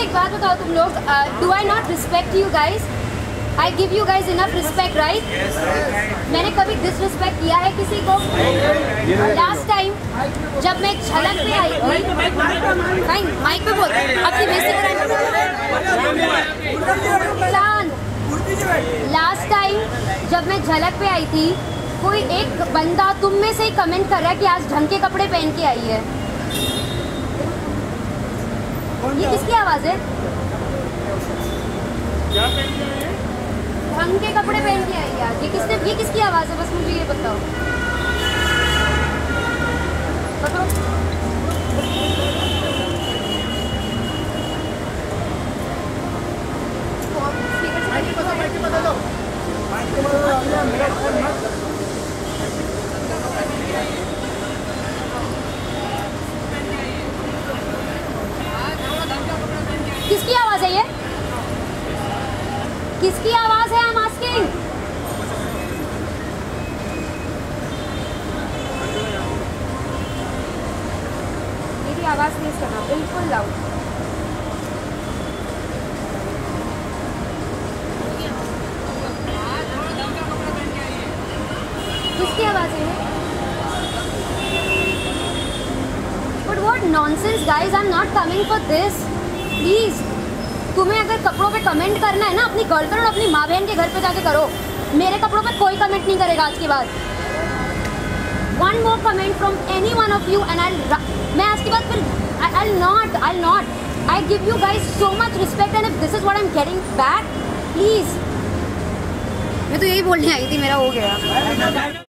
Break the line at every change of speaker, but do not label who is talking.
एक बात बताओ तुम लोग, do I not respect you guys? I give you guys enough respect, right? मैंने कभी डिसरिस्पेक्ट किया है किसी को? लास्ट टाइम जब मैं झलक पे आई थी, माइक पे बोल अपनी बेइज्जती कराने। लास्ट टाइम जब मैं झलक पे आई थी, कोई एक बंदा तुम में से ही कमेंट कर रहा है कि आज ढंग के कपड़े पहन के आई है। ये किसकी आवाज है?
क्या पहन के आई है?
ढंग के कपड़े पहन के आई है आज। ये किसकी आवाज है? बस मुझे ये बताओ। किसकी आवाज है ये? किसकी आवाज है? I am asking. मेरी आवाज तेज करना, बिल्कुल लाउड। किसकी आवाज है? But what nonsense guys, I am not coming for this. Please, तुम्हें अगर कपड़ों पे कमेंट करना है ना, अपनी गर्लफ्रेंड और अपनी माँ बहन के घर पे जाके करो। मेरे कपड़ों पे कोई कमेंट नहीं करेगा आज के बाद। One more comment from any one of you and मैं आज के बाद फिर I'll not. I give you guys so much respect and if this is what I'm getting back, please. मैं तो यही बोलने आई थी, मेरा हो गया।